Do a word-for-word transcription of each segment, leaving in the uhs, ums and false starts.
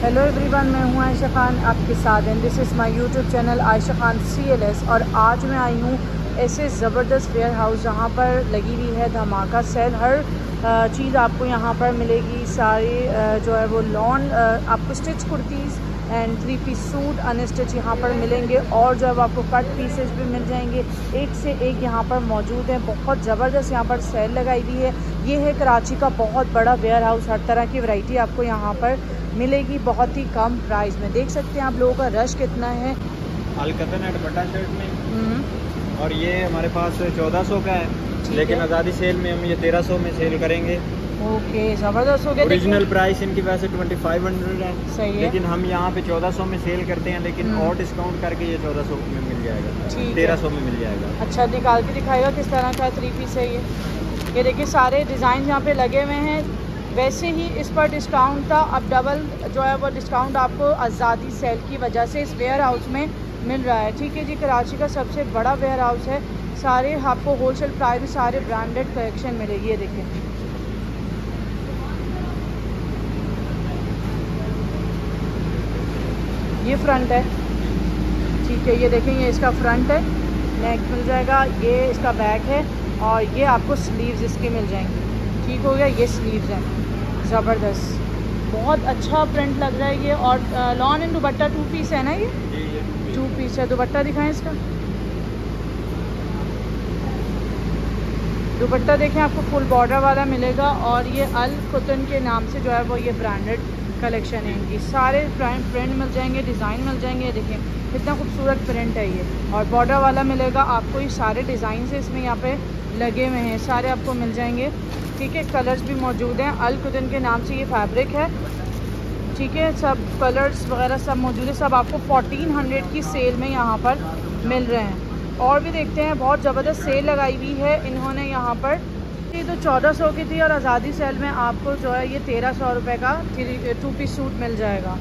Hello everyone, मैं हूं आयशा खान आपके साथ and this is my YouTube channel Ayesha Khan C L S. और आज मैं आई हूं ऐसे ज़बरदस्त वेयर हाउस जहां पर लगी हुई है धमाका सेल। हर चीज़ आपको यहां पर मिलेगी। सारी जो है वो लॉन आपको stitch kurtis and three piece suit unstitch यहाँ पर मिलेंगे और जो है वो आपको कट पीसेस भी मिल जाएंगे। एक से एक यहाँ पर मौजूद है। बहुत ज़बरदस्त यहाँ पर सेल लगाई हुई है। ये है कराची का बहुत बड़ा वेयर हाउस। हर तरह की वैरायटी आपको यहाँ पर मिलेगी बहुत ही कम प्राइस में। देख सकते हैं आप लोगों का रश कितना है। अलकतन दुपट्टा शर्ट में और ये हमारे पास चौदह सौ का है, लेकिन आज़ादी सेल में हम ये तेरह सौ में सेल करेंगे। ओके, ज़बरदस्त हो गया। ओरिजिनल प्राइस इनकी वैसे ट्वेंटी फाइव हंड्रेड है, सही है, लेकिन हम यहाँ पे चौदह सौ में सेल करते हैं, लेकिन और डिस्काउंट करके ये चौदह सौ में मिल जाएगा, तेरह सौ में मिल जाएगा। अच्छा, निकाल के दिखाएगा किस तरह का थ्री पीस है ये। ये देखिए सारे डिज़ाइन यहाँ पे लगे हुए हैं। वैसे ही इस पर डिस्काउंट था, अब डबल जो है वो डिस्काउंट आपको आज़ादी सेल की वजह से इस वेयर हाउस में मिल रहा है। ठीक है जी, कराची का सबसे बड़ा वेयर हाउस है। सारे आपको होलसेल प्राइस में सारे ब्रांडेड कलेक्शन मिलेगी। ये देखिए ये फ्रंट है, ठीक है। ये देखें, ये इसका फ्रंट है, नेक मिल जाएगा। ये इसका बैक है और ये आपको स्लीव्स इसके मिल जाएंगे। ठीक हो गया, ये स्लीव्स हैं। ज़बरदस्त, बहुत अच्छा प्रिंट लग रहा है ये। और lawn and dupatta two piece है ना, ये टू पीस है। दुपट्टा दिखाएं इसका। दुपट्टा देखें, आपको फुल बॉर्डर वाला मिलेगा और ये अल कुतन के नाम से जो है वो ये ब्रांडेड कलेक्शन है इनकी। सारे प्रिंट मिल जाएंगे, डिज़ाइन मिल जाएंगे। देखें कितना खूबसूरत प्रिंट है ये, और बॉर्डर वाला मिलेगा आपको। ये सारे डिज़ाइन से इसमें यहाँ पे लगे हुए हैं, सारे आपको मिल जाएंगे। ठीक है, कलर्स भी मौजूद हैं। अल कुतन के नाम से ये फैब्रिक है। ठीक है, सब कलर्स वगैरह सब मौजूद है। सब आपको फोर्टीन हंड्रेड की सेल में यहाँ पर मिल रहे हैं। और भी देखते हैं, बहुत ज़बरदस्त सेल लगाई हुई है इन्होंने यहाँ पर। ये तो चौदह सौ की थी और आज़ादी सेल में आपको जो है ये तेरह सौ रुपये का थ्री टू पीस सूट मिल जाएगा।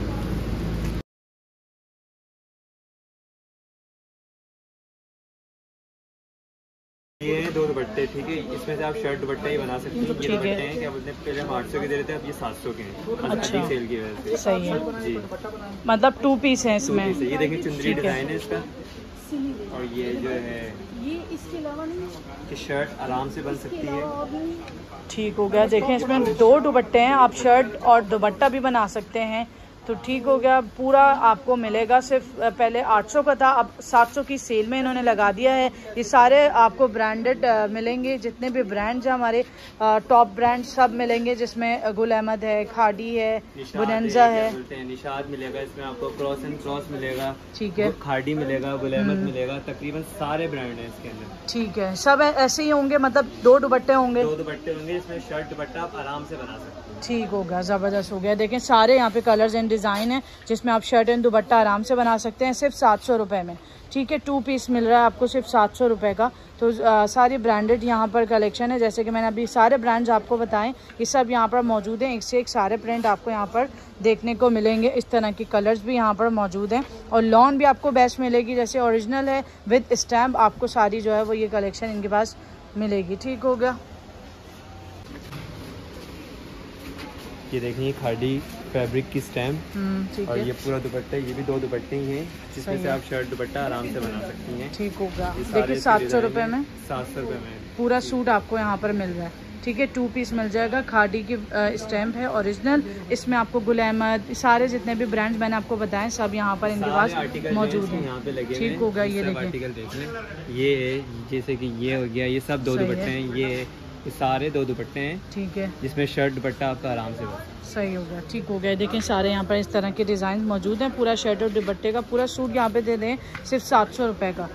ये है दो दुपट्टे, ठीक है। इसमें से आप शर्ट दुपट्टा ही बना सकते हैं। ये दुपट्टे हैं क्या बोलते हैं, पहले हम आठ सौ के दे रहे थे, अब ये सात सौ के हैं। अच्छा, सेल की वजह से सही है जी। मतलब टू पीस है इसमें। ये देखिए चुंदरी डिजाइन है इसका, और ये जो है ये इसके अलावा नहीं कि शर्ट आराम से बन सकती है। ठीक हो गया। देखें इसमें दो दुपट्टे हैं, आप शर्ट और दुपट्टा भी बना सकते हैं। तो ठीक हो गया, पूरा आपको मिलेगा। सिर्फ पहले आठ सौ का था, अब सात सौ की सेल में इन्होंने लगा दिया है। ये सारे आपको ब्रांडेड मिलेंगे, जितने भी ब्रांड्स हैं हमारे टॉप ब्रांड सब मिलेंगे, जिसमें गुल अहमद है, खाड़ी है, बुनंजा है, निशाद मिलेगा इसमें आपको, क्रॉस एंड क्रॉस मिलेगा, ठीक है, खाड़ी मिलेगा, गुल अहमद मिलेगा। तकरीबन सारे ब्रांड हैं इसके अंदर। ठीक है, सब ऐसे ही होंगे, मतलब दो दुपट्टे होंगे, दो दुपट्टे होंगे। इसमें शर्ट दुपट्टा आप आराम से बना सकते हैं। ठीक हो गया, ज़बरदस्त हो गया। देखें सारे यहाँ पे कलर्स एंड डिज़ाइन है, जिसमें आप शर्ट एंड दुपट्टा आराम से बना सकते हैं सिर्फ सात सौ रुपये में। ठीक है, टू पीस मिल रहा है आपको सिर्फ सात सौ रुपये का। तो आ, सारी ब्रांडेड यहाँ पर कलेक्शन है। जैसे कि मैंने अभी सारे ब्रांड्स आपको बताएं, ये सब यहाँ पर मौजूद हैं। एक से एक सारे प्रिंट आपको यहाँ पर देखने को मिलेंगे। इस तरह की कलर्स भी यहाँ पर मौजूद हैं और लॉन भी आपको बेस्ट मिलेगी, जैसे ओरिजिनल है विद स्टैम्प। आपको सारी जो है वो ये कलेक्शन इनके पास मिलेगी। ठीक हो गया। ये देखिए खाड़ी फैब्रिक की स्टैम्प, और ये पूरा दुपट्टा, ये भी दो दुपट्टे ही हैं, जिसमें से आप शर्ट दुपट्टा आराम से बना सकती हैं। ठीक होगा। देखिए सात सौ रुपये में, सात सौ रुपये में पूरा सूट आपको यहाँ पर मिल रहा है। ठीक है, टू पीस मिल जाएगा। खाड़ी की स्टैम्प है ओरिजिनल। इसमें आपको गुल अहमद, सारे जितने भी ब्रांड्स मैंने आपको बताएं सब यहाँ पर इनके पास मौजूद है। यहाँ पे लगे। ठीक होगा। ये देखिए आर्टिकल देख लें, ये है जैसे कि ये हो गया, ये सब दो दुपट्टे हैं। ये ये सारे दो दुपट्टे हैं, ठीक है, जिसमें शर्ट दुपट्टा आपका आराम से बना। सही हो गया, ठीक हो गया। देखें सारे यहाँ पर इस तरह के डिज़ाइन मौजूद हैं। पूरा शर्ट और दुपट्टे का पूरा सूट यहाँ पे दे दें सिर्फ सात सौ रुपये का।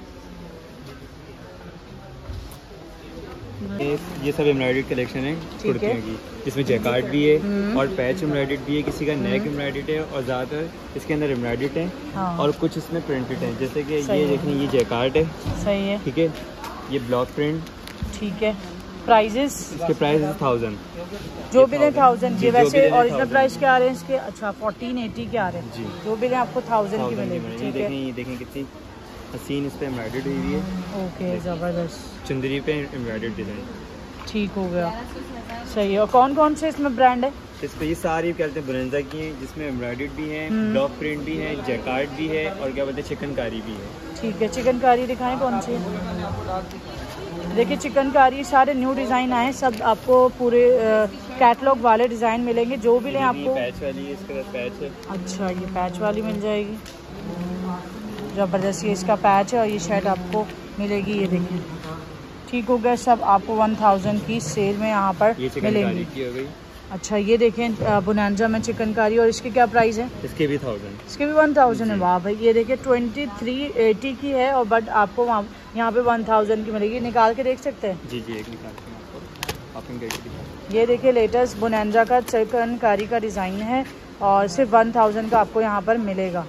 ये सब एम्ब्रॉयडर्ड कलेक्शन है कुर्तियों की, जिसमें जैकार्ड भी है और पैच एम्ब्रॉयडर्ड भी है, किसी का नेक एम्ब्रॉयडर्ड है, और ज़्यादातर इसके अंदर एम्ब्रॉयडर्ड है। हाँ। और कुछ इसमें प्रिंटेड है, जैसे कि ये देखें, ये जैकार्ड है। सही है, ठीक है। ये ब्लॉक प्रिंट, ठीक है। प्राइजेस इसके प्राइस थाउजेंड, जो भी लें थाउजेंड की। वैसे ओरिजिनल प्राइस क्या आ रहे हैं इसके? अच्छा, फोर्टीन एटी के आ रहे हैं जी। जो भी लें आपको थाउजेंड की मिलेगी। ठीक है, ये देखें कितनी हसीन इस पे एम्ब्रॉयडर्ड हुई है। ओके, ज़बरदस्त। चुंदरी पे एम्ब्रॉयडर्ड डिज़ाइन। ठीक हो गया, सही है। और कौन कौन से इसमें ब्रांड है? इस पे ये सारी कहते हैं बोनेंजा की हैं, जिसमें एम्ब्रॉयडर्ड भी है, ब्लॉक प्रिंट भी है, जैकार्ड भी है और क्या बोलते हैं चिकनकारी भी है। ठीक है, चिकनकारी दिखाएं कौन सी? देखिए चिकनकारी सारे न्यू डिज़ाइन आए, सब आपको पूरे कैटलॉग वाले डिज़ाइन मिलेंगे, जो भी लें आपको। पैच वाली है, इसके साथ पैच है। अच्छा, ये पैच वाली मिल जाएगी, ज़बरदस्त। ये इसका पैच है और ये शर्ट आपको मिलेगी, ये देखिए। ठीक हो गया, सब आपको वन थाउजेंड की सेल में यहाँ पर मिलेंगी। हो गई। अच्छा, ये देखें बोनांजा में चिकनकारी, और इसके क्या प्राइस है? इसके भी थाउजेंड इसके भी वन थाउजेंड है। वाह भाई, ये देखिए ट्वेंटी थ्री एटी की है और बट आपको वहाँ यहाँ पे वन थाउजेंड की मिलेगी। निकाल के देख सकते हैं? जी जी, एक निकाल के आपको आप दिखा। ये देखिए लेटेस्ट बोनांजा का चिकनकारी का डिज़ाइन है और सिर्फ वन थाउजेंड का आपको यहाँ पर मिलेगा।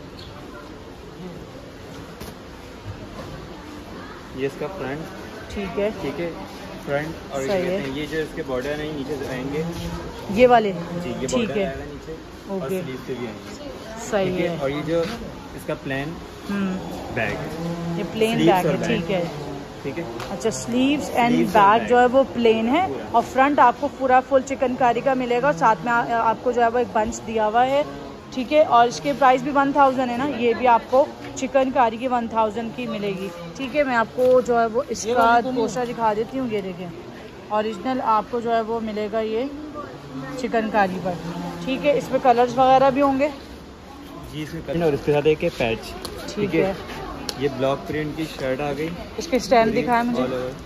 ये इसका फ्रंट, ठीक है ठीक है, फ्रंट। और सही है। ये जो इसके बॉर्डर है नीचे से आएंगे, ये वाले जी, ये ठीक बॉर्डर है आएगा नीचे और ओके, स्लीव से भी आएंगे, सही ठीक है। और ये जो इसका प्लेन बैग, ये प्लेन Sleeves बैग और है, ठीक है। ठीक है। अच्छा, स्लीव्स एंड Sleeves और बैग bag जो है वो प्लेन है पूरा। और फ्रंट आपको पूरा फुल चिकनकारी का मिलेगा और साथ में आ, आपको जो है वो एक बंच दिया हुआ है, ठीक है। और इसके प्राइस भी वन थाउजेंड है ना, ये भी आपको चिकनकारी की वन थाउजेंड की मिलेगी, ठीक है। मैं आपको जो है वो इसका पोस्टर दिखा देती हूँ, ये देखें ओरिजिनल आपको जो है वो मिलेगा ये चिकनकारी पर, ठीक है। इसमें कलर्स वगैरह भी होंगे जी, इसमें कलर और इसके साथ एक पैच, ठीक है। ये ब्लॉक प्रिंट की शर्ट आ गई, इसके स्टैम्प दिखाएं मुझे।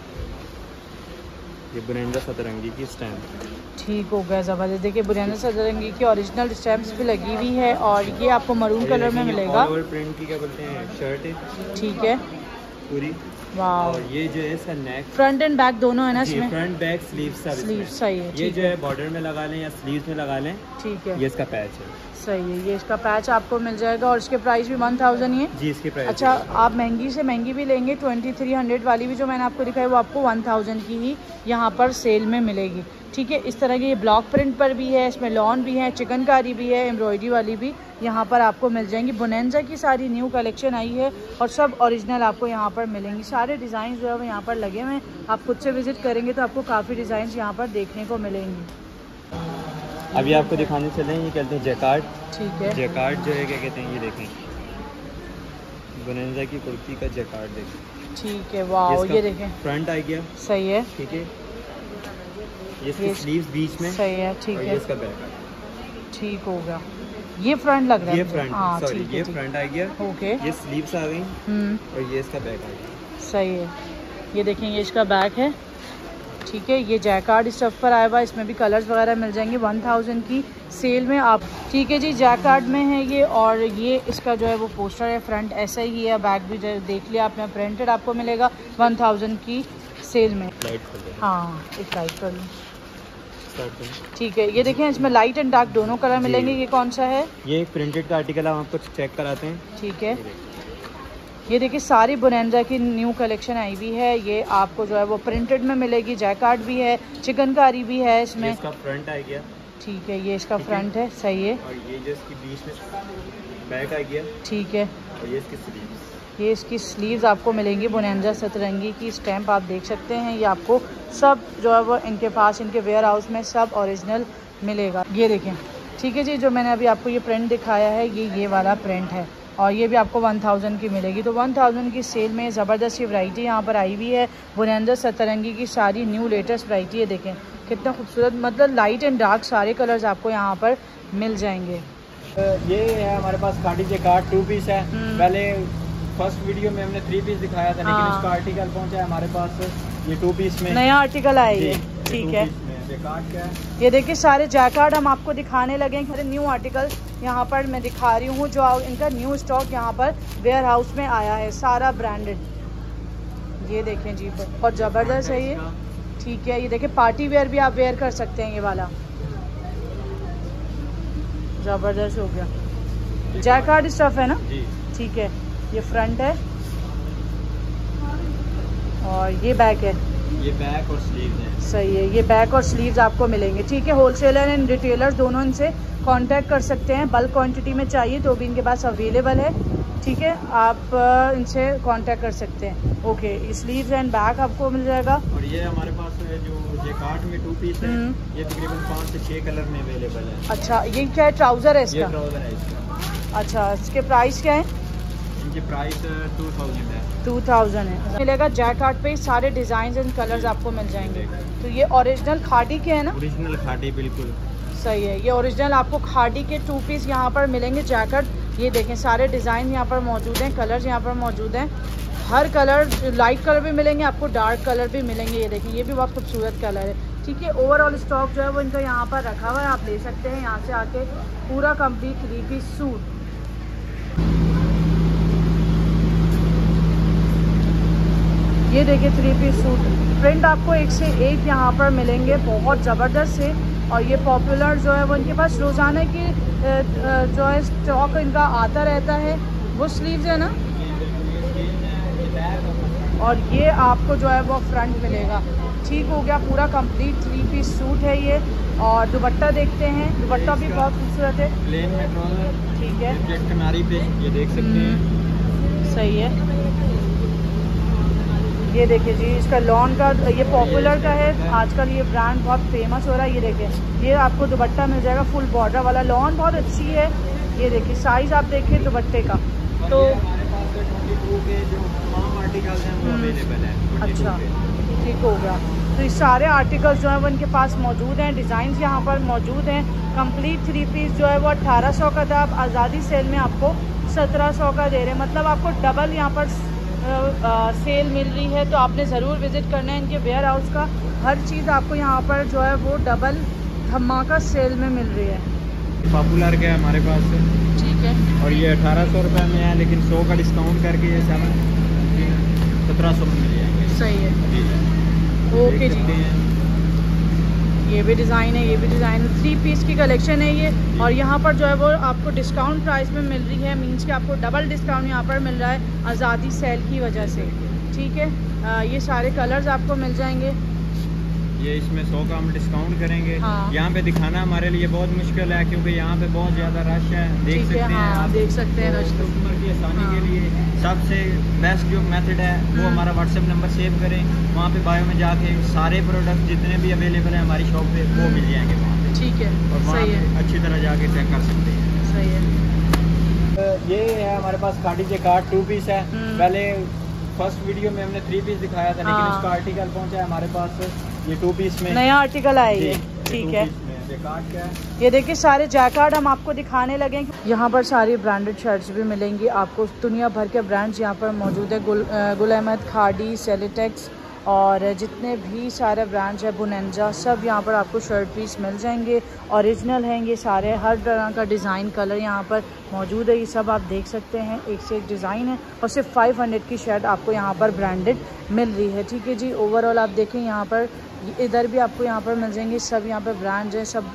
ये बोनांजा सतरंगी की स्टैम्प, ठीक हो गया, ज़बरदस्त। देखिए बोनांजा सतरंगी की ओरिजिनल स्टैम्प्स भी लगी हुई है और ये आपको मरून कलर में मिलेगा। ऑल ओवर प्रिंट की क्या बोलते हैं शर्ट है, ठीक है पूरी। वाह, और ये जो है इसका नेक, फ्रंट एंड बैक दोनों है ना इसमें? फ्रंट बैक स्लीव सब स्लीव, इसमें। सही है। ये जो है बॉर्डर में लगा लें या स्लीव्स में लगा लें, ठीक है, ये इसका पैच है, सही है। ये इसका पैच आपको मिल जाएगा और इसके प्राइस भी वन थाउजेंड ही है जी, इसके प्राइस। अच्छा, आप महंगी से महंगी भी लेंगे, ट्वेंटी थ्री हंड्रेड वाली भी जो मैंने आपको दिखाई वो आपको वन थाउजेंड की ही यहाँ पर सेल में मिलेगी, ठीक है। इस तरह के ये ब्लॉक प्रिंट पर भी है, इसमें लॉन भी है, चिकनकारी भी है, एम्ब्रॉयडरी वाली भी यहाँ पर आपको मिल जाएंगी। बोनांजा की सारी न्यू कलेक्शन आई है और सब ओरिजिनल आपको यहाँ पर मिलेंगी। सारे डिज़ाइन जो है वो यहाँ पर लगे हुए हैं, आप खुद से विजिट करेंगे तो आपको काफ़ी डिज़ाइन यहाँ पर देखने को मिलेंगी। अभी आपको दिखाने चले, ये कहते हैं जैकार्ड, ठीक है। जैकार्ड जो है क्या कहते हैं, ये देखें बोनांजा की कुर्ती का जैकार्ड देखें, ठीक है। वाह, ये देखें फ्रंट आ गया, सही है, ठीक है। ये इसकी स्लीव्स बीच में, सही है, ठीक और है। ये इसका बैक आ ठीक हो गया, ये फ्रंट लग रहा है, ये फ्रंट, हाँ, सॉरी ठीक है, ये ठीक। फ्रंट आ गया, ओके, ये स्लीव्स आ गई हम्म, और ये इसका बैक आ गया, सही है। ये देखें ये इसका बैक है, ठीक है। ये जैकार्ड स्टफ पर आया हुआ, इसमें भी कलर्स वगैरह मिल जाएंगे वन थाउजेंड की सेल में आप, ठीक है जी। जैकार्ड में है ये और ये इसका जो है वो पोस्टर है, फ्रंट ऐसा ही है, बैक भी जो देख लिया आपने, प्रिंटेड आपको मिलेगा वन थाउजेंड की सेल में। हाँ, एक लाइट कर लूँ, ठीक है। ये देखें इसमें लाइट एंड डार्क दोनों कलर मिलेंगे। ये कौन सा है? ये एक प्रिंटेड का आर्टिकल हम आपको चेक कराते हैं, ठीक है। ये देखिए सारी बोनांजा की न्यू कलेक्शन आई हुई है, ये आपको जो है वो प्रिंटेड में मिलेगी, जैकार्ड भी है, चिकनकारी भी है इसमें। इसका फ्रंट आ गया, ठीक है, ये इसका फ्रंट है, सही है। और ये जो इसकी बीच में बैक आ गया, ठीक है। और ये इसकी स्लीव्स, ये इसकी स्लीव्स आपको मिलेंगी बोनांजा सतरंगी की, स्टैम्प आप देख सकते हैं। ये आपको सब जो है वो इनके पास, इनके वेयर हाउस में सब ओरिजिनल मिलेगा। ये देखें, ठीक है जी। जो मैंने अभी आपको ये प्रिंट दिखाया है, ये ये वाला प्रिंट है और ये भी आपको वन थाउजेंड की मिलेगी। तो वन थाउजेंड की सेल में ज़बरदस्त ये वैरायटी यहाँ पर आई हुई है, बोनांजा सतरंगी की सारी न्यू लेटेस्ट वैरायटी है। देखें कितना खूबसूरत, मतलब लाइट एंड डार्क सारे कलर्स आपको यहाँ पर मिल जाएंगे। ये है हमारे पास काटी जैकार्ड टू पीस है। पहले फर्स्ट वीडियो में हमने थ्री पीस दिखाया था, लेकिन इसका आर्टिकल पहुंचा है हमारे पास ये टू पीस में, नया आर्टिकल आया है, ठीक है। जैकार्ड क्या है, ये देखिए सारे जैकार्ड हम आपको दिखाने लगे हैं, न्यू आर्टिकल यहाँ पर मैं दिखा रही हूँ, जो इनका न्यू स्टॉक यहाँ पर वेयर हाउस में आया है, सारा ब्रांडेड। ये देखें जी, बहुत ज़बरदस्त है ये, ठीक है। ये देखिए पार्टी वेयर भी आप वेयर कर सकते हैं, ये वाला ज़बरदस्त हो गया, जैकार्ड स्टफ है ना, ठीक है। ये फ्रंट है और ये बैक है, ये बैक और स्लीव्स है, सही है। ये बैक और स्लीव्स आपको मिलेंगे, ठीक है। होलसेलर एंड रिटेलर्स दोनों इनसे कांटेक्ट कर सकते हैं, बल्क क्वांटिटी में चाहिए तो भी इनके पास अवेलेबल है, ठीक है, आप इनसे कांटेक्ट कर सकते हैं। ओके, स्लीव्स एंड बैक आपको मिल जाएगा। और ये हमारे पास जो जैकार्ड में टू पीस है, ये तकरीबन पाँच से छः कलर में अवेलेबल है। अच्छा, ये क्या है, ट्राउज़र है इसका? ये ट्राउज़र है इसका। अच्छा, इसके प्राइस क्या है? इनकी प्राइस टू थाउजेंड है। टू थाउजेंड है। मिलेगा जैकार्ड पे सारे डिज़ाइन एंड कलर्स आपको मिल जाएंगे। तो ये ओरिजिनल खादी के है ना? ओरिजिनल खादी, बिल्कुल सही है। ये ओरिजिनल आपको खादी के टू पीस यहाँ पर मिलेंगे जैकेट। ये देखें, सारे डिज़ाइन यहाँ पर मौजूद हैं, कलर्स यहाँ पर मौजूद हैं। हर कलर, लाइट कलर भी मिलेंगे आपको, डार्क कलर भी मिलेंगे। ये देखें, ये भी बहुत खूबसूरत कलर है। ठीक है, ओवरऑल स्टॉक जो है वो इनका यहाँ पर रखा हुआ है, आप ले सकते हैं यहाँ से आके पूरा कंप्लीट थ्री पीस सूट। ये देखिए थ्री पीस सूट प्रिंट आपको एक से एक यहाँ पर मिलेंगे, बहुत ज़बरदस्त है। और ये पॉपुलर जो है वो इनके पास रोज़ाना की जो है स्टॉक इनका आता रहता है। वो स्लीव्स है ना, और ये आपको जो है वो फ्रंट मिलेगा। ठीक हो गया, पूरा कंप्लीट थ्री पीस सूट है ये। और दुपट्टा देखते हैं, दुपट्टा भी बहुत खूबसूरत है, प्लेन में ट्राउजर। ठीक है, किनारी पे ये देख सकते हैं, सही है। ये देखिए जी, इसका लॉन का, ये पॉपुलर का है आजकल, ये ब्रांड बहुत फेमस हो रहा है। ये देखिए, ये आपको दुपट्टा मिल जाएगा फुल बॉर्डर वाला, लॉन बहुत अच्छी है। ये देखिए साइज़ आप देखिए दुपट्टे का, तो अच्छा ठीक हो गया। तो ये सारे आर्टिकल्स जो हैं वो इनके पास मौजूद हैं, डिज़ाइन यहाँ पर मौजूद हैं। कंप्लीट थ्री पीस जो है वो अट्ठारह सौ का था, अब आज़ादी सेल में आपको सत्रह सौ का दे रहे हैं। मतलब आपको डबल यहाँ पर आ, सेल मिल रही है। तो आपने ज़रूर विज़िट करना है इनके वेयर हाउस का। हर चीज़ आपको यहाँ पर जो है वो डबल धमाका सेल में मिल रही है। पॉपुलर क्या है हमारे पास, ठीक है, और ये अठारह सौ रुपये में है, लेकिन सौ का डिस्काउंट करके ये सेवन सत्रह सौ में मिल जाएंगे। सही है, ओके जी। ये भी डिज़ाइन है, ये भी डिज़ाइन है, थ्री पीस की कलेक्शन है ये। और यहाँ पर जो है वो आपको डिस्काउंट प्राइस में मिल रही है, मींस कि आपको डबल डिस्काउंट यहाँ पर मिल रहा है आज़ादी सेल की वजह से। ठीक है, आ, ये सारे कलर्स आपको मिल जाएंगे। ये इसमें सौ का हम डिस्काउंट करेंगे। हाँ। यहाँ पे दिखाना हमारे लिए बहुत मुश्किल है, क्योंकि यहाँ पे बहुत ज़्यादा रश है, देख सकते हैं। हाँ, आप देख सकते हैं रश। कस्टमर की आसानी हाँ। के लिए सबसे बेस्ट जो मेथड है वो हमारा व्हाट्सएप नंबर सेव करें, वहाँ पे बायो में जाके सारे प्रोडक्ट जितने भी अवेलेबल हैं हमारी शॉप पे वो मिल जाएंगे वहाँ पे। ठीक है, और वहाँ सही है, अच्छी तरह जाके चेक कर सकते हैं। सही है। ये है हमारे पास खादी जैकार्ड टू पीस है। पहले फर्स्ट वीडियो में हमने थ्री पीस दिखाया था, लेकिन हाँ। इसका आर्टिकल पहुंचा है हमारे पास ये टू पीस में, नया आर्टिकल आया ये। ठीक है, जैकार्ड क्या है, ये देखिए सारे जैकार्ड हम आपको दिखाने लगे। यहाँ पर सारी ब्रांडेड शर्ट्स भी मिलेंगी आपको, दुनिया भर के ब्रांड्स यहाँ पर मौजूद है। गुल गुल अहमद, खादी, सेलिटेक्स और जितने भी सारे ब्रांड्स है, बुनेंजा, सब यहाँ पर आपको शर्ट पीस मिल जाएंगे। ओरिजिनल हैं ये सारे, हर तरह का डिज़ाइन कलर यहाँ पर मौजूद है। ये सब आप देख सकते हैं, एक से एक डिज़ाइन है। और सिर्फ फाइव हंड्रेड की शर्ट आपको यहाँ पर ब्रांडेड मिल रही है। ठीक है जी, ओवरऑल आप देखें यहाँ पर, इधर भी आपको यहाँ पर मिल जाएंगे, सब यहाँ पर ब्रांड्स हैं, सब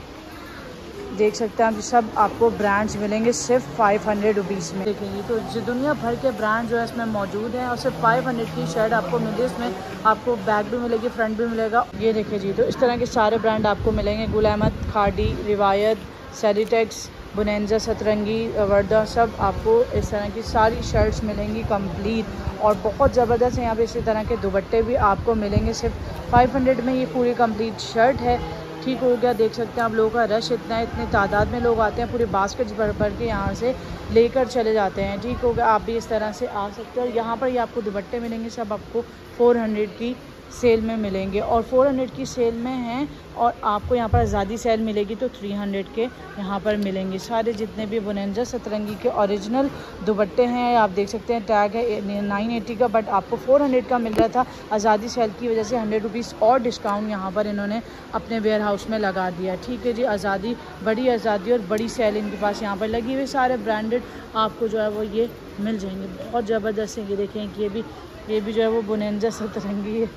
देख सकते हैं आप, सब आपको ब्रांड्स मिलेंगे सिर्फ फाइव हंड्रेड रुपीज़ में। देखेंगे तो जो दुनिया भर के ब्रांड जो है इसमें मौजूद हैं, और सिर्फ फाइव हंड्रेड की शर्ट आपको मिलेगी। इसमें आपको बैक भी मिलेगी, फ्रंट भी मिलेगा। ये देखिए जी, तो इस तरह के सारे ब्रांड आपको मिलेंगे। गुल अहमद, खादी, रिवायत, सेलिटेक्स, बुनेंजा, सतरंगी, वर्दा, सब आपको इस तरह की सारी शर्ट्स मिलेंगी कंप्लीट। और बहुत ज़बरदस्त है यहाँ पे इसी तरह के दुपट्टे भी आपको मिलेंगे सिर्फ फाइव हंड्रेड में। ये पूरी कंप्लीट शर्ट है। ठीक हो गया, देख सकते हैं आप, लोगों का रश इतना है, इतनी तादाद में लोग आते हैं, पूरे बास्केट्स भर भर के यहाँ से लेकर चले जाते हैं। ठीक हो गया, आप भी इस तरह से आ सकते हैं। और यहाँ पर ये यह आपको दुपट्टे मिलेंगे, सब आपको फोर हंड्रेड की सेल में मिलेंगे, और फोर हंड्रेड की सेल में हैं। और आपको यहाँ पर आज़ादी सेल मिलेगी तो थ्री हंड्रेड के यहाँ पर मिलेंगे। सारे जितने भी बुनेंजा सतरंगी के ओरिजिनल दुपट्टे हैं, आप देख सकते हैं, टैग है नाइन एटी का, बट आपको फोर हंड्रेड का मिल रहा था। आज़ादी सेल की वजह से हंड्रेड रुपीज़ और डिस्काउंट यहाँ पर इन्होंने अपने वेयर हाउस में लगा दिया। ठीक है जी, आज़ादी, बड़ी आज़ादी और बड़ी सेल इनके पास यहाँ पर लगी हुई। सारे ब्रांडेड आपको जो है वो ये मिल जाएंगे, बहुत ज़बरदस्त है। ये देखें कि ये भी ये भी जो है वो बुनेंजा सतरंगी है।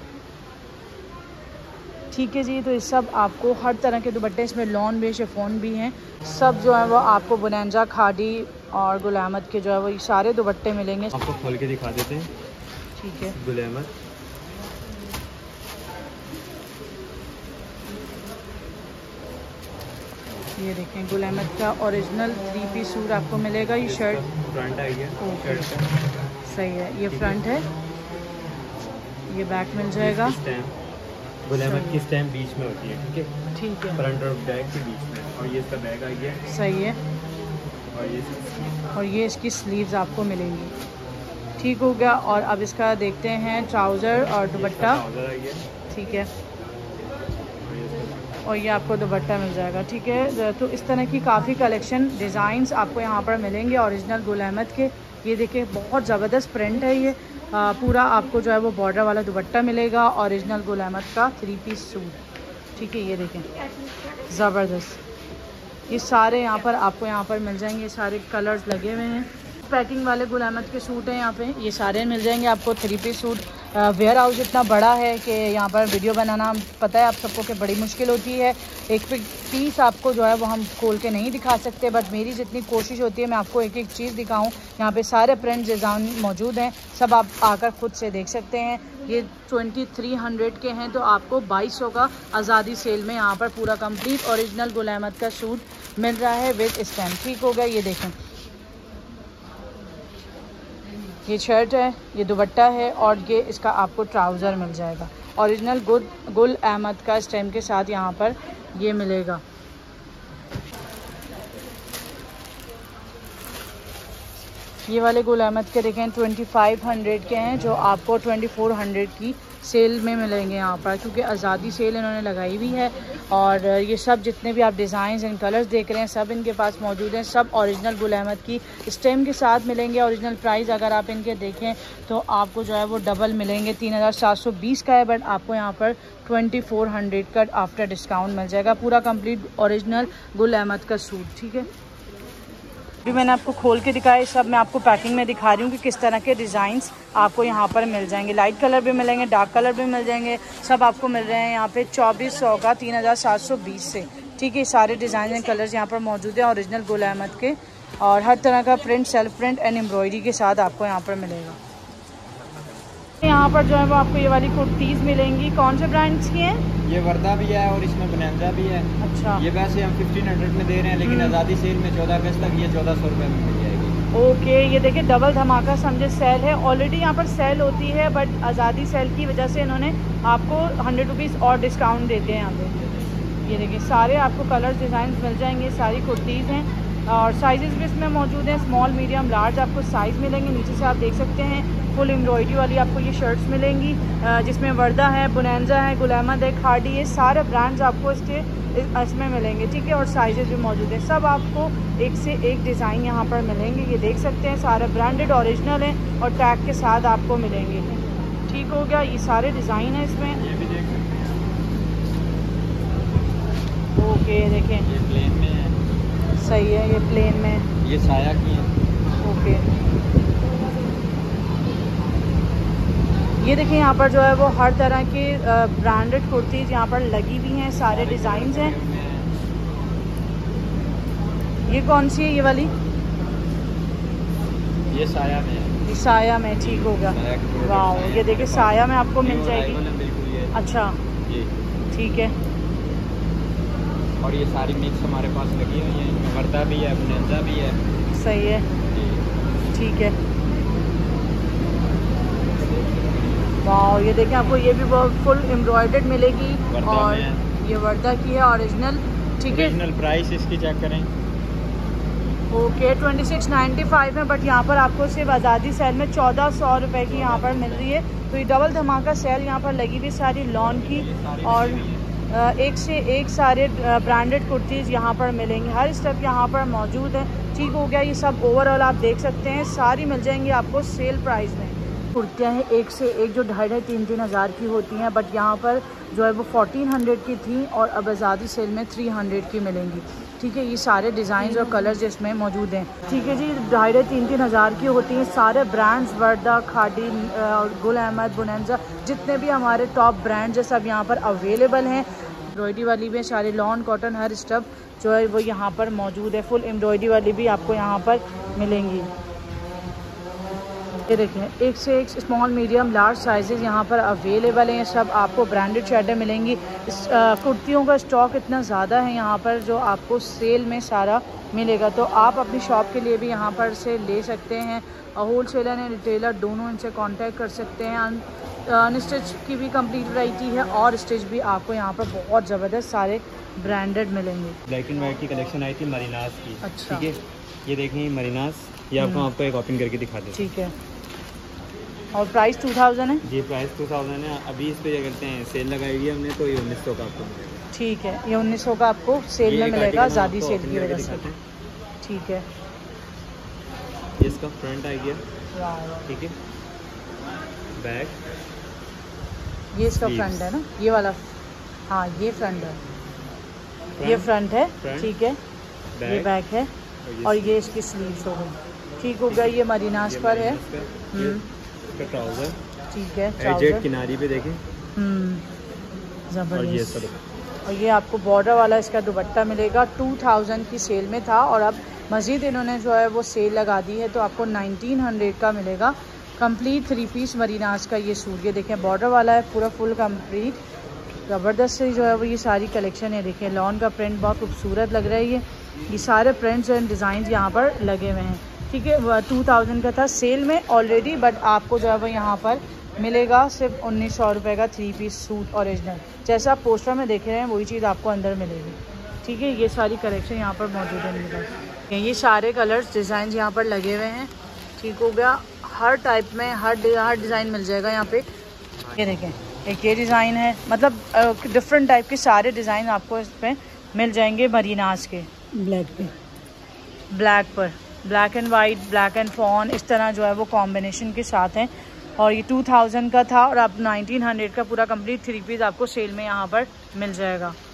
ठीक है जी, तो इस सब आपको हर तरह के दुपट्टे, इसमें लॉन भी, शिफॉन भी हैं, सब जो है वो आपको बुनेंजा, खादी और गुल अहमद के जो है वो ये सारे दुपट्टे मिलेंगे। आपको खोल के दिखा देते हैं। ठीक है, गुल अहमद, ये देखें गुल अहमद का ओरिजिनल थ्री पीस सूट आपको मिलेगा। ये शर्ट फ्रंट आई है, सही है, ये फ्रंट है, ये बैक मिल जाएगा। गुल अहमद की स्टैम्प बीच में होती है, ठीक है, ठीक है, फ्रंट और बैक के बीच में। और ये इसका बैग आई है, सही है। और ये और ये इसकी स्लीव्स आपको मिलेंगी, ठीक हो गया। और अब इसका देखते हैं ट्राउज़र और दुपट्टा, ठीक है, और ये आपको दुपट्टा मिल जाएगा, ठीक है। तो इस तरह की काफ़ी कलेक्शन डिज़ाइंस आपको यहाँ पर मिलेंगे ओरिजिनल गुल अहमद के। ये देखिए बहुत ज़बरदस्त प्रिंट है ये, आ, पूरा आपको जो है वो बॉर्डर वाला दुपट्टा मिलेगा, ओरिजिनल गुल अहमद का थ्री पीस सूट, ठीक है। ये देखें ज़बरदस्त, ये सारे यहाँ पर आपको यहाँ पर मिल जाएंगे, सारे कलर्स लगे हुए हैं। पैकिंग वाले गुल अहमद के सूट हैं यहाँ पे, ये सारे मिल जाएंगे आपको three piece suit. Warehouse इतना बड़ा है कि यहाँ पर वीडियो बनाना पता है आप सबको कि बड़ी मुश्किल होती है। एक पीस आपको जो है वो हम खोल के नहीं दिखा सकते, बट मेरी जितनी कोशिश होती है मैं आपको एक एक चीज़ दिखाऊं। यहाँ पे सारे प्रिंट डिज़ाइन मौजूद हैं, सब आप आकर खुद से देख सकते हैं। ये ट्वेंटी थ्री हंड्रेड के हैं, तो आपको बाईस सौ का आज़ादी सेल में यहाँ पर पूरा कंप्लीट ओरिजिनल गुल अहमद का सूट मिल रहा है विद स्टैम्प, ठीक हो गया। ये देखें ये शर्ट है, ये दुपट्टा है, और ये इसका आपको ट्राउज़र मिल जाएगा ओरिजिनल गुल गुल अहमद का स्टेम के साथ यहाँ पर ये मिलेगा। ये वाले गुल अहमद के देखें ट्वेंटी फाइव हंड्रेड के हैं, जो आपको ट्वेंटी फोर हंड्रेड की सेल में मिलेंगे यहाँ पर, क्योंकि आज़ादी सेल इन्होंने लगाई हुई है। और ये सब जितने भी आप डिज़ाइंस एंड कलर्स देख रहे हैं सब इनके पास मौजूद हैं, सब ओरिजिनल गुल अहमद की स्टेम के साथ मिलेंगे। ओरिजिनल प्राइस अगर आप इनके देखें तो आपको जो है वो डबल मिलेंगे, तीन हज़ार सात सौ बीस का है, बट आपको यहाँ पर ट्वेंटी फोर हंड्रेड का आफ्टर डिस्काउंट मिल जाएगा, पूरा कंप्लीट ओरिजिनल गुल अहमद का सूट, ठीक है। भी मैंने आपको खोल के दिखाया, सब मैं आपको पैकिंग में दिखा रही हूँ कि किस तरह के डिज़ाइंस आपको यहाँ पर मिल जाएंगे। लाइट कलर भी मिलेंगे, डार्क कलर भी मिल जाएंगे, सब आपको मिल रहे हैं यहाँ पे चौबीस सौ का तीन हज़ार सात सौ बीस से, ठीक है। सारे डिज़ाइन एंड कलर्स यहाँ पर मौजूद हैं ओरिजिनल गुल अहमद के, और हर तरह का print self print and embroidery के साथ आपको यहाँ पर मिलेगा। यहाँ पर जो है वो आपको ये वाली कुर्तीज़ मिलेंगी, कौन से ब्रांड्स की हैं? ये वर्दा भी है और इसमें बनंजा भी है। अच्छा, ये वैसे हम फिफ्टीन हंड्रेड में दे रहे हैं, लेकिन आज़ादी सेल में चौदह अगस्त तक ये चौदह सौ रुपये में मिल जाएगी। ओके, ये देखिए डबल धमाका समझे सेल है, ऑलरेडी यहाँ पर सेल होती है, बट आज़ादी सेल की वजह से इन्होंने आपको हंड्रेड रुपीज़ और डिस्काउंट देते हैं यहाँ पे। ये देखिए सारे आपको कलर्स डिज़ाइन मिल जाएंगे, सारी कुर्तीज़ हैं, और साइजेस भी इसमें मौजूद हैं, स्मॉल मीडियम लार्ज आपको साइज़ मिलेंगे। नीचे से आप देख सकते हैं फुल एम्ब्रॉयडरी वाली आपको ये शर्ट्स मिलेंगी, जिसमें वर्दा है, बुनैंजा है, गुल अहमद है, खाड़ी, ये सारे ब्रांड्स आपको इसके इसमें मिलेंगे, ठीक है। और साइजेस भी मौजूद है, सब आपको एक से एक डिज़ाइन यहाँ पर मिलेंगे। ये देख सकते हैं सारे ब्रांडेड ओरिजिनल हैं और टैग के साथ आपको मिलेंगे, ठीक हो गया। ये सारे डिज़ाइन है इसमें, ये भी देख सकते हैं। ओके देखें, ये प्लेन में है, सही है, ये प्लेन में, ये साया की है। ओके, ये देखिए यहाँ पर जो है वो हर तरह की ब्रांडेड कुर्तीज़ यहाँ पर लगी हुई हैं, सारे डिज़ाइंस हैं। ये कौन सी है ये वाली? ये साया में है, ये साया में, ठीक होगा। वाह, ये देखिए साया में आपको मिल जाएगी। अच्छा, ठीक है। और ये सारी मिक्स हमारे पास लगी हुई है, इनमें वर्दा भी है, बुनंजा भी है। सही है, ठीक है। वाह, ये देखें आपको ये भी बहुत फुल एम्ब्रॉयडर्ड मिलेगी, और ये वर्दा की है ओरिजिनल, ठीक है। ओरिजिनल प्राइस इसकी चेक करें। Okay, twenty six ninety five में, बट यहाँ पर आपको सिर्फ आज़ादी सेल में चौदह सौ रुपये की यहाँ पर मिल रही है। तो ये डबल धमाका सेल यहाँ पर लगी हुई सारी लॉन की, और एक से एक सारे ब्रांडेड कुर्तीज़ यहाँ पर मिलेंगी, हर स्टेप यहाँ पर मौजूद है, ठीक हो गया। ये सब ओवरऑल आप देख सकते हैं, सारी मिल जाएंगी आपको सेल प्राइस में। कुर्तियाँ हैं एक से एक जो ढाई ढाई तीन तीन हज़ार की होती हैं, बट यहाँ पर जो है वो फोर्टीन हंड्रेड की थी, और अब आज़ादी सेल में थ्री हंड्रेड की मिलेंगी, ठीक है। ये सारे डिज़ाइन और कलर्स इसमें मौजूद हैं, ठीक है जी। ढाई ढाई तीन तीन हज़ार की होती हैं, सारे ब्रांड्स, वर्दा, खाड़ी, गुल अहमद, बुनंजा, जितने भी हमारे टॉप ब्रांड्स हैं सब यहाँ पर अवेलेबल हैं। एम्ब्रॉयडरी वाली भी सारे लॉन कॉटन हर स्टफ जो है वो यहाँ पर मौजूद है, फुल एम्ब्रॉयडरी वाली भी आपको यहाँ पर मिलेंगी। ये देखें एक से एक स्मॉल मीडियम लार्ज साइजेस यहाँ पर अवेलेबल हैं। सब आपको ब्रांडेड शर्टें मिलेंगी। इस कुर्तियों का स्टॉक इतना ज़्यादा है यहाँ पर जो आपको सेल में सारा मिलेगा। तो आप अपनी शॉप के लिए भी यहाँ पर से ले सकते हैं। होल सेलर एंड रिटेलर दोनों इनसे कांटेक्ट कर सकते हैं। अनस्टिच की भी कंप्लीट वैरायटी है और स्टिच भी आपको यहाँ पर बहुत ज़बरदस्त सारे ब्रांडेड मिलेंगे। ब्लैक एंड वाइट की कलेक्शन आई थी मरीनास की। अच्छा, ठीक है, ये देखें मरीनास, ये आपको आपको एक ओपन करके दिखा दें। ठीक है, और प्राइस टू थाउजेंड है जी, प्राइस टू थाउजेंड है। अभी इस पे क्या करते हैं, सेल लगाई हुई है हमने, तो ये उन्नीस सौ का आपको मिलेगा। ठीक है, ये उन्नीस सौ का आपको सेल में मिलेगा, ज़्यादा सेल की वजह से। ठीक है, ये इसका फ्रंट आ गया। ठीक है, बैक, ये इसका फ्रंट है ना, ये वाला। हाँ, ये फ्रंट है, फ्रंट, ये फ्रंट है। फ्रंट, ठीक है, ये बैक है और ये इसकी स्लीव्स हो गई। ठीक हो गया, ये मरीनास पर है। ट्राउजर, ठीक है, ट्राउजर किनारी पे देखें। हम्म, जबरदस्त। और, और ये आपको बॉर्डर वाला इसका दुपट्टा मिलेगा। टू थाउजेंड की सेल में था और अब मज़ीद इन्होंने जो है वो सेल लगा दी है, तो आपको नाइनटीन हंड्रेड का मिलेगा। कंप्लीट थ्री पीस मरीनास का ये सूट, ये देखें बॉर्डर वाला है पूरा फुल कंप्लीट। ज़बरदस्त से जो है वो ये सारी कलेक्शन है। देखें लॉन का प्रिंट बहुत खूबसूरत लग रहा है। ये ये सारे प्रिंट्स एंड डिज़ाइन यहाँ पर लगे हुए हैं। ठीक है, टू थाउजेंड का था सेल में ऑलरेडी, बट आपको जो है वो यहाँ पर मिलेगा सिर्फ उन्नीस सौ रुपये का थ्री पीस सूट ओरिजिनल। जैसा आप पोस्टर में देख रहे हैं वही चीज़ आपको अंदर मिलेगी। ठीक है, ये सारी कलेक्शन यहाँ पर मौजूद है मेरे पास। ये सारे कलर्स डिज़ाइन यहाँ पर लगे हुए हैं। ठीक हो गया, हर टाइप में हर हर डिज़ाइन मिल जाएगा यहाँ पे। ये देखें, एक ये डिज़ाइन है, मतलब डिफरेंट टाइप के सारे डिज़ाइन आपको इस पर मिल जाएंगे मरीनास के। ब्लैक पे, ब्लैक पर black and white, black and fawn, इस तरह जो है वो कॉम्बिनेशन के साथ हैं। और ये टू थाउजेंड का था और अब नाइनटीन हंड्रेड का पूरा कंप्लीट थ्री पीस आपको सेल में यहाँ पर मिल जाएगा।